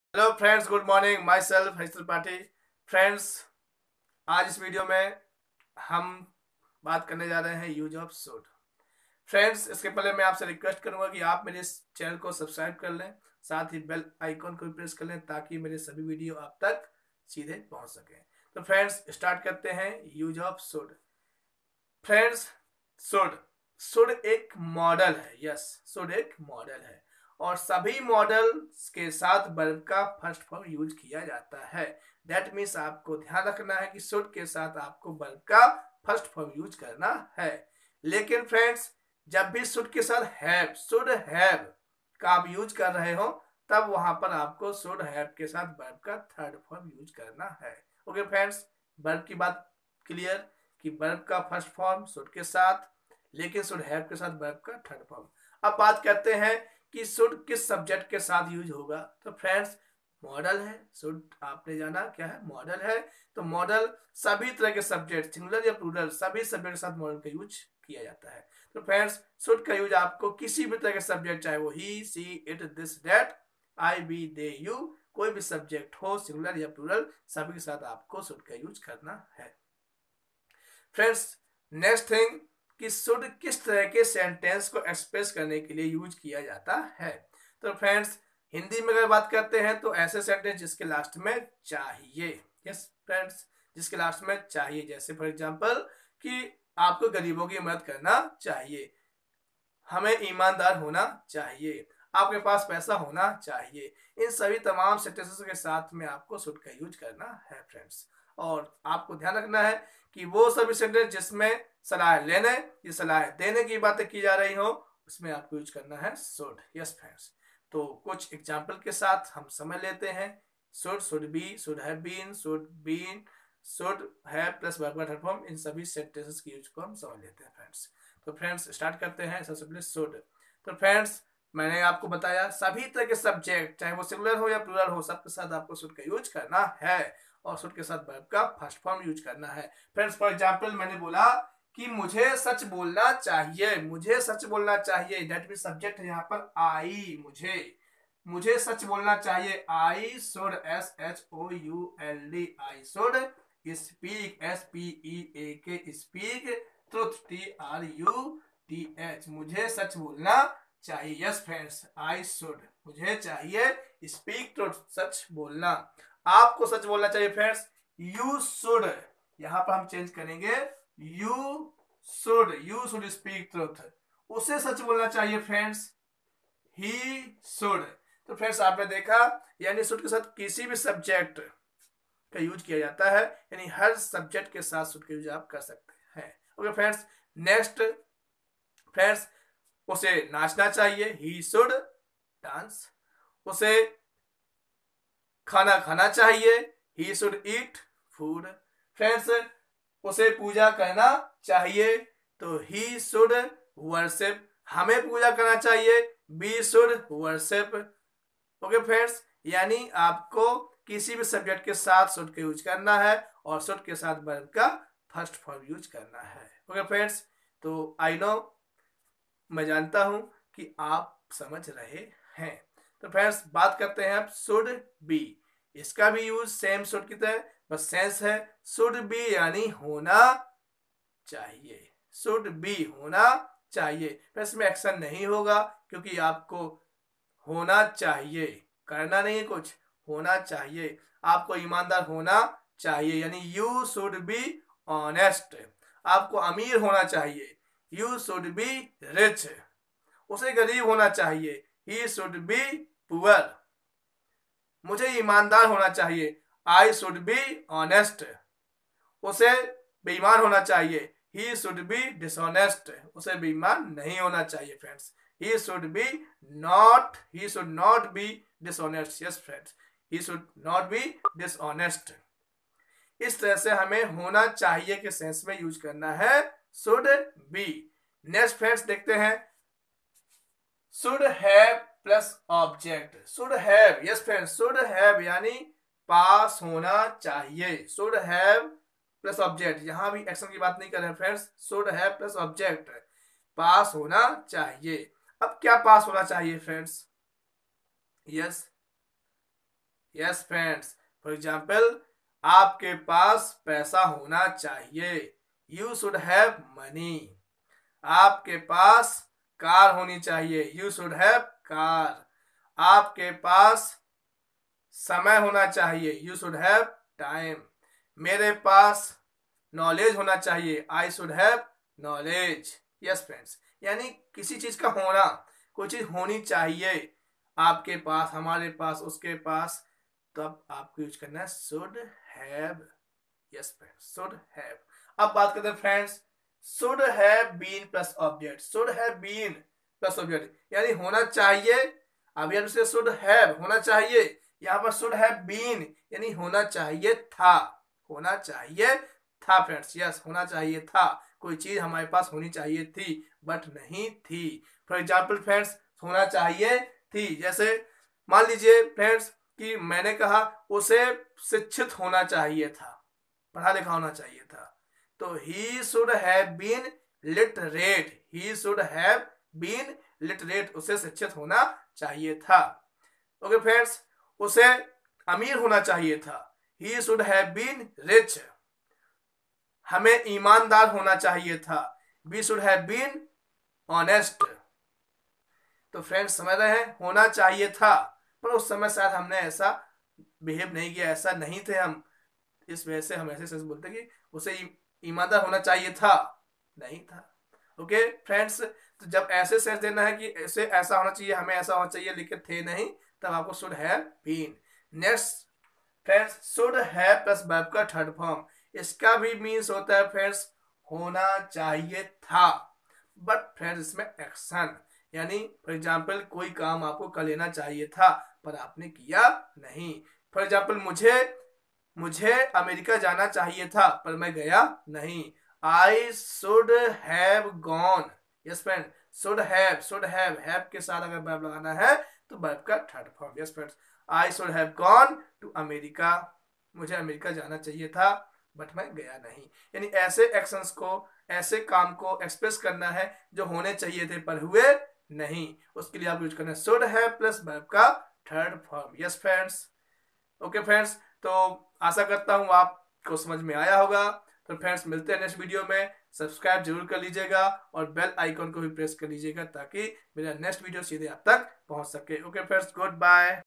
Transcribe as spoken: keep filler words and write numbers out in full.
Hello friends, good morning. Myself Harish Tripathi. Friends, आज इस video में हम बात करने जा रहे हैं यूज ऑफ शुड। फ्रेंड्स, इसके पहले मैं आपसे रिक्वेस्ट करूंगा कि आप मेरे इस चैनल को सब्सक्राइब कर लें, साथ ही बेल आइकॉन को भी प्रेस कर लें ताकि मेरे सभी वीडियो आप तक सीधे पहुंच सकें। तो फ्रेंड्स, स्टार्ट करते हैं use of should. Friends, should should एक मॉडल है। यस, शुड एक मॉडल है और सभी मॉडल्स के साथ वर्ब का फर्स्ट फॉर्म यूज किया जाता है। दैट मीन्स आपको ध्यान रखना है कि शुड के साथ आपको वर्ब का फर्स्ट फॉर्म यूज करना है। लेकिन फ्रेंड्स, जब भी शुड के साथ हैव शुड हैव का आप यूज कर रहे हो, तब वहां पर आपको शुड हैव के साथ वर्ब का थर्ड फॉर्म यूज करना है। ओके फ्रेंड्स, वर्ब की बात क्लियर कि वर्ब का फर्स्ट फॉर्म शुड के साथ, लेकिन शुड हैव के साथ वर्ब का थर्ड फॉर्म। अब बात करते हैं कि शुड किस सब्जेक्ट के साथ यूज होगा। तो फ्रेंड्स, मॉडल है। शुड आपने जाना क्या है, मॉडल है। तो मॉडल सभी तरह के सब्जेक्ट, सिंगुलर या प्लूरल, सभी सब्जेक्ट के साथ मॉडल का यूज किया जाता है। तो फ्रेंड्स, शुड का यूज आपको किसी भी तरह के सब्जेक्ट, चाहे वो he, she, it, this, that, I, we, they, you, कोई भी सब्जेक्ट हो, सिंगुलर या प्लूरल, सभी के साथ आपको शुड का यूज करना है। फ्रेंड्स, नेक्स्ट थिंग कि शुड किस तरह के सेंटेंस को एक्सप्रेस करने के लिए यूज किया जाता है। तो फ्रेंड्स, हिंदी में अगर बात करते हैं तो ऐसे सेंटेंस जिसके लास्ट में चाहिए। यस फ्रेंड्स, जिसके लास्ट में चाहिए, जैसे फॉर एग्जांपल कि आपको गरीबों की मदद करना चाहिए, हमें ईमानदार होना चाहिए, आपके पास पैसा होना चाहिए। इन सभी तमाम सेंटेंसेस के साथ में आपको शुड का यूज करना है फ्रेंड्स। और आपको ध्यान रखना है कि वो सभी सेंटेंस जिसमें सलाह लेने या सलाह देने की बातें की जा रही हो, उसमें आपको यूज करना है शुड। यस फ्रेंड्स, तो कुछ एग्जाम्पल के साथ हम समझ लेते हैं। Should, should be, should have been, should been, should have plus verb का थर्ड फॉर्म, इन सभी सेंटेंसेस की यूज को हम समझ लेते हैं फ्रेंड्स। तो फ्रेंड्स, स्टार्ट करते हैं। सबसे पहले शुड। तो फ्रेंड्स, मैंने आपको बताया सभी तरह के सब्जेक्ट, चाहे वो सिंगुलर हो या प्लूरल हो, सबके साथ आपको शुड का यूज करना है और शुड के साथ वर्ब का फर्स्ट फॉर्म यूज करना है। फ्रेंड्स, फॉर एग्जांपल मैंने बोला कि मुझे सच बोलना चाहिए, मुझे सच बोलना चाहिए, दैट मीन सब्जेक्ट है यहाँ पर आई। मुझे मुझे सच बोलना चाहिए। I should, S H O U L D, I should speak, S P E A K, speak truth, T R U T H, मुझे सच बोलना चाहिए। यस फ्रेंड्स, आई शुड, मुझे चाहिए स्पीक ट्रुथ, सच बोलना। आपको सच बोलना चाहिए फ्रेंड्स। यू शुड, यहां पर हम चेंज करेंगे, you should, you should speak truth, उसे सच बोलना चाहिए फ्रेंड्स, ही शुड। तो फ्रेंड्स, आपने देखा, यानी शुड के साथ किसी भी सब्जेक्ट का यूज किया जाता है, यानी हर सब्जेक्ट के साथ शुड का यूज आप कर सकते हैं। ओके फ्रेंड्स, नेक्स्ट फ्रेंड्स, उसे नाचना चाहिए, ही शुड डांस। उसे खाना खाना चाहिए, he should eat food. Friends, उसे पूजा करना चाहिए, तो ही शुड वर्शिप, हमें पूजा करना चाहिए, we should worship. Okay friends, यानी आपको किसी भी सब्जेक्ट के साथ शुड का यूज करना है और शुड के साथ वर्ब का फर्स्ट फॉर्म यूज करना है। ओके फ्रेंड्स, तो आई नो, मैं जानता हूं कि आप समझ रहे हैं। तो फ्रेंड्स, बात करते हैं अब शुड बी। इसका भी यूज सेम शुड की तरह, बस सेंस है। शुड बी यानी होना चाहिए, शुड बी होना चाहिए। फ्रेंड्स, में एक्शन नहीं होगा क्योंकि आपको होना चाहिए, करना नहीं है, कुछ होना चाहिए। आपको ईमानदार होना चाहिए, यानी यू शुड बी ऑनेस्ट। आपको अमीर होना चाहिए, यू शुड बी रिच। उसे गरीब होना चाहिए, ही शुड बी पुअर। मुझे ईमानदार होना चाहिए, आई शुड बी ऑनेस्ट। उसे बेईमान होना चाहिए, ही शुड बी डिसऑनेस्ट। उसे बेईमान नहीं होना चाहिए friends. He should be not, he should not be dishonest. Yes friends, he should not be dishonest. इस तरह से हमें होना चाहिए के सेंस में यूज करना है शुड बी। नेक्स्ट फ्रेंड्स, देखते हैं should have plus object. Should have, yes friends, should have यानी पास होना चाहिए। शुड हैव प्लस ऑब्जेक्ट, यहां भी एक्शन की बात नहीं कर रहे हैं friends. Should have plus object, पास होना चाहिए। अब क्या पास होना चाहिए friends? Yes, yes friends, for example आपके पास पैसा होना चाहिए, यू शुड हैव मनी। आपके पास कार होनी चाहिए, यू शुड हैव कार। आपके पास समय होना चाहिए, यू शुड हैव टाइम। मेरे पास नॉलेज होना चाहिए, I should have knowledge. Yes friends, यानी किसी चीज का होना, कोई चीज होनी चाहिए आपके पास, हमारे पास, उसके पास, तो अब आपको यूज करना है should have. Yes friends, should have. अब बात करते हैं friends, should have been plus object. Should have been plus object यानी होना चाहिए। अब यार उसे शुड हैव होना चाहिए, यहाँ पर शुड हैव बीन यानी होना चाहिए था। होना चाहिए था फ्रेंड्स, यस होना चाहिए था। कोई चीज हमारे पास होनी चाहिए थी बट नहीं थी। फॉर एग्जाम्पल फ्रेंड्स, होना चाहिए थी, जैसे मान लीजिए फ्रेंड्स कि मैंने कहा उसे शिक्षित होना चाहिए था, पढ़ा लिखा होना चाहिए था, तो he should have been literate. He should have been literate, उसे शिक्षित होना चाहिए था। ओके फ्रेंड्स, उसे अमीर होना चाहिए था, he should have been rich. हमें ईमानदार होना चाहिए था, we should have been honest. तो फ्रेंड्स समझ रहे हैं, होना चाहिए था पर उस समय शायद हमने ऐसा बिहेव नहीं किया, ऐसा नहीं थे हम, इस वजह से हम ऐसे सच बोलते कि उसे ईमानदार होना चाहिए था, नहीं था। ओके फ्रेंड्स, तो जब ऐसे सेंस देना है कि ऐसे ऐसा होना चाहिए, हमें ऐसा होना चाहिए लेकिन थे नहीं, तब आपको should have been. Next friends, should have plus verb का थर्ड फॉर्म, इसका भी मीन्स होता है फ्रेंड्स होना चाहिए था, बट फ्रेंड्स इसमें एक्शन, यानी फॉर एग्जाम्पल कोई काम आपको कर लेना चाहिए था पर आपने किया नहीं। फॉर एग्जाम्पल मुझे मुझे अमेरिका जाना चाहिए था पर मैं गया नहीं, I should have gone. Yes friend, should have, should have have के साथ अगर वर्ब लगाना है तो वर्ब का third form. Yes friends, I should have gone to America, मुझे अमेरिका जाना चाहिए था बट मैं गया नहीं। यानी ऐसे एक्शंस को, ऐसे काम को एक्सप्रेस करना है जो होने चाहिए थे पर हुए नहीं, उसके लिए आप यूज करना है शुड हैव प्लस वर्ब का third form. Yes friends, okay friends, तो आशा करता हूँ आपको समझ में आया होगा। तो फ्रेंड्स मिलते हैं नेक्स्ट वीडियो में, सब्सक्राइब जरूर कर लीजिएगा और बेल आइकन को भी प्रेस कर लीजिएगा ताकि मेरा नेक्स्ट वीडियो सीधे आप तक पहुंच सके। Okay friends, good bye.